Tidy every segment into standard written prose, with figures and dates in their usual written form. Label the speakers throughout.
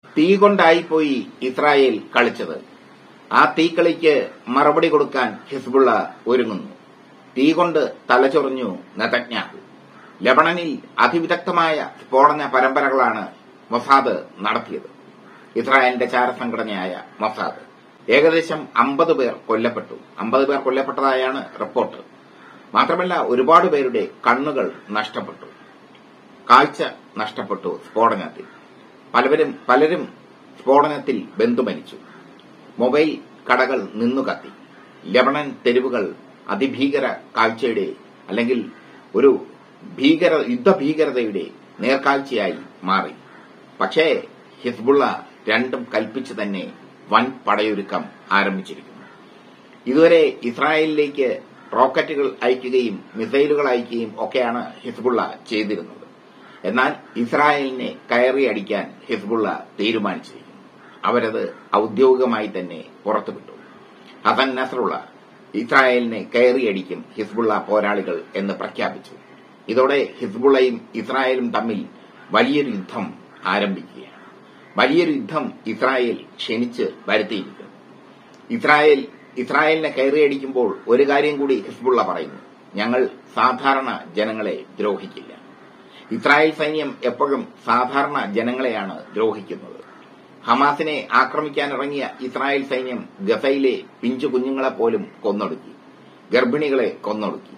Speaker 1: തീ കൊണ്ടായിപ്പോയി ഇസ്രായേൽ കളിച്ചത്. ആ തീക്കളിക്ക് മറുപടി കൊടുക്കാൻ ഹിസ്ബുള്ള ഒരുങ്ങുന്നു. തീ കൊണ്ട് തലചൊറിഞ്ഞു നെതന്യാഹു. ലെബണനിൽ അതിവിദഗ്ധമായ സ്ഫോടന പരമ്പരകളാണ് മൊസാദ് നടത്തിയത്. ഇസ്രായേലിന്റെ ചാരസംഘടനയായ മൊസാദ്. ഏകദേശം 50 പേർ കൊല്ലപ്പെട്ടു. 50 പേർ കൊല്ലപ്പെട്ടതായാണ് റിപ്പോർട്ട്. മാത്രമല്ല ഒരുപാട് പേരുടെ കണ്ണുകൾ നഷ്ടപ്പെട്ടു, കാഴ്ച നഷ്ടപ്പെട്ടു. സ്ഫോടനത്തിൽ പലരും സ്ഫോടനത്തിൽ ബന്ധുമരിച്ചു. മൊബൈൽ കടകൾ നിന്നു കത്തി. ലെബണൻ തെരുവുകൾ അതിഭീകര കാഴ്ചയുടെ അല്ലെങ്കിൽ ഒരു യുദ്ധഭീകരതയുടെ നേർക്കാഴ്ചയായി മാറി. പക്ഷേ ഹിസ്ബുള്ള രണ്ടും കൽപ്പിച്ച് തന്നെ വൻ പടയൊരുക്കം ആരംഭിച്ചിരിക്കുന്നു. ഇതുവരെ ഇസ്രായേലിലേക്ക് റോക്കറ്റുകൾ അയക്കുകയും മിസൈലുകൾ അയക്കുകയും ഒക്കെയാണ് ഹിസ്ബുള്ള ചെയ്തിരുന്നത്. എന്നാൽ ഇസ്രായേലിനെ കയറിയടിക്കാൻ ഹിസ്ബുള്ള തീരുമാനിച്ചിരിക്കുന്നു. അവരത് ഔദ്യോഗികമായി തന്നെ പുറത്തുവിട്ടു. ഹസൻ നസ്രുള്ള ഇസ്രായേലിനെ കയറിയടിക്കും ഹിസ്ബുള്ള പോരാളികൾ എന്ന് പ്രഖ്യാപിച്ചു. ഇതോടെ ഹിസ്ബുള്ളയും ഇസ്രായേലും തമ്മിൽ വലിയൊരു യുദ്ധം ആരംഭിക്കുകയാണ്. വലിയൊരു യുദ്ധം ഇസ്രായേൽ ക്ഷണിച്ച് വരുത്തിയിരിക്കുന്നു. ഇസ്രായേലിനെ കയറിയടിക്കുമ്പോൾ ഒരു കാര്യം കൂടി ഹിസ്ബുള്ള പറയുന്നു: ഞങ്ങൾ സാധാരണ ജനങ്ങളെ ദ്രോഹിക്കില്ല. ഇസ്രായേൽ സൈന്യം എപ്പോഴും സാധാരണ ജനങ്ങളെയാണ് ദ്രോഹിക്കുന്നത്. ഹമാസിനെ ആക്രമിക്കാനിറങ്ങിയ ഇസ്രായേൽ സൈന്യം ഗസയിലെ പിഞ്ചു കുഞ്ഞുങ്ങളെ പോലും കൊന്നൊടുക്കി, ഗർഭിണികളെ കൊന്നൊടുക്കി.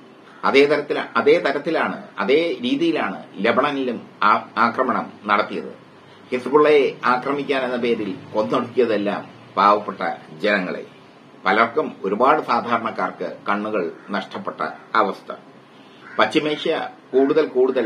Speaker 1: അതേ രീതിയിലാണ് ലെബണനിലും ആക്രമണം നടത്തിയത്. ഹിസ്ബുള്ളയെ ആക്രമിക്കാൻ എന്ന പേരിൽ കൊന്നൊടുക്കിയതെല്ലാം പാവപ്പെട്ട ജനങ്ങളെ. പലർക്കും, ഒരുപാട് സാധാരണക്കാർക്ക് കണ്ണുകൾ നഷ്ടപ്പെട്ട അവസ്ഥ. പശ്ചിമേഷ്യ കൂടുതൽ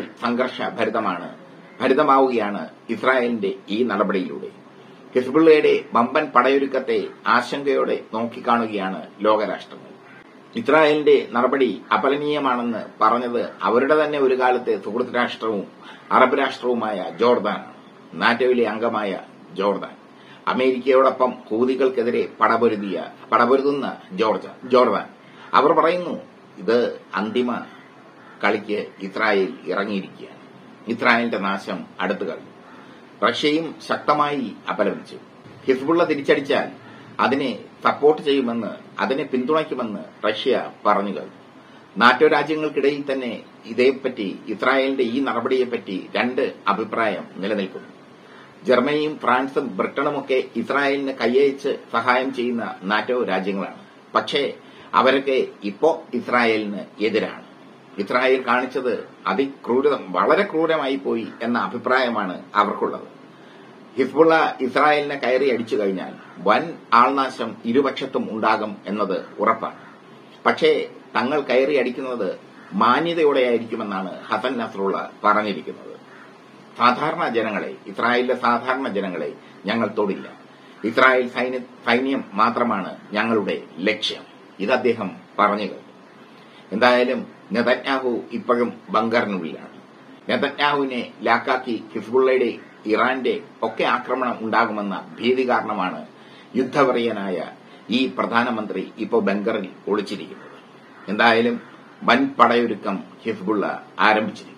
Speaker 1: ഭരിതമാവുകയാണ് ഇസ്രായേലിന്റെ ഈ നടപടിയിലൂടെ. ഹിസ്ബുള്ളയുടെ വമ്പൻ പടയൊരുക്കത്തെ ആശങ്കയോടെ നോക്കിക്കാണുകയാണ് ലോകരാഷ്ട്രങ്ങൾ. ഇസ്രായേലിന്റെ നടപടി അപലനീയമാണെന്ന് പറഞ്ഞത് അവരുടെ തന്നെ ഒരു കാലത്തെ സുഹൃത്ത് രാഷ്ട്രവും അറബ് രാഷ്ട്രവുമായ ജോർദാനാണ്. നാറ്റോയിലെ അംഗമായ ജോർദാൻ. അമേരിക്കയോടൊപ്പം ഹൂതികൾക്കെതിരെ പടപൊരുതുന്ന ജോർദാൻ. അവർ പറയുന്നു, ഇത് അന്തിമ കളിക്ക് ഇസ്രായേൽ ഇറങ്ങിയിരിക്കുകയാണ്. ഇസ്രായേലിന്റെ നാശം അടുത്തു കഴിഞ്ഞു. റഷ്യയും ശക്തമായി അപലപിച്ചു. ഹിസ്ബുള്ള തിരിച്ചടിച്ചാൽ അതിനെ സപ്പോർട്ട് ചെയ്യുമെന്ന്, അതിനെ പിന്തുണയ്ക്കുമെന്ന് റഷ്യ പറഞ്ഞു കഴിഞ്ഞു. നാറ്റോ രാജ്യങ്ങൾക്കിടയിൽ തന്നെ ഇതേപ്പറ്റി, ഇസ്രായേലിന്റെ ഈ നടപടിയെപ്പറ്റി രണ്ട് അഭിപ്രായം നിലനിൽക്കുന്നു. ജർമ്മനിയും ഫ്രാൻസും ബ്രിട്ടനുമൊക്കെ ഇസ്രായേലിന് കൈയച്ച് സഹായം ചെയ്യുന്ന നാറ്റോ രാജ്യങ്ങളാണ്. പക്ഷേ അവരൊക്കെ ഇപ്പോ ഇസ്രായേലിന് എതിരാണ്. ഇസ്രായേൽ കാണിച്ചത് വളരെ ക്രൂരമായി പോയി എന്ന അഭിപ്രായമാണ് അവർക്കുള്ളത്. ഹിസ്ബുള്ള ഇസ്രായേലിനെ കയറി അടിച്ചു കഴിഞ്ഞാൽ വൻ ആൾനാശം ഇരുപക്ഷത്തും ഉണ്ടാകും എന്നത് ഉറപ്പാണ്. പക്ഷേ തങ്ങൾ കയറി അടിക്കുന്നത് മാന്യതയോടെയായിരിക്കുമെന്നാണ് ഹസൻ നസ്രുള്ള പറഞ്ഞിരിക്കുന്നത്. ഇസ്രായേലിലെ സാധാരണ ജനങ്ങളെ ഞങ്ങൾ തൊടില്ല. ഇസ്രായേൽ സൈന്യം മാത്രമാണ് ഞങ്ങളുടെ ലക്ഷ്യം. ഇത് അദ്ദേഹം പറഞ്ഞു കഴിഞ്ഞു. എന്തായാലും നെതന്യാഹു ഇപ്പോഴും ബങ്കറിനുള്ളിലാണ്. നെതന്യാഹുവിനെ ലാക്കാക്കി ഹിസ്ബുള്ളയുടെ, ഇറാന്റെ ഒക്കെ ആക്രമണം ഉണ്ടാകുമെന്ന ഭീതി കാരണമാണ് യുദ്ധവെറിയനായ ഈ പ്രധാനമന്ത്രി ഇപ്പോൾ ബങ്കറിൽ ഒളിച്ചിരിക്കുന്നത്. എന്തായാലും വൻ പടയൊരുക്കം ഹിസ്ബുള്ള ആരംഭിച്ചിരിക്കുന്നു.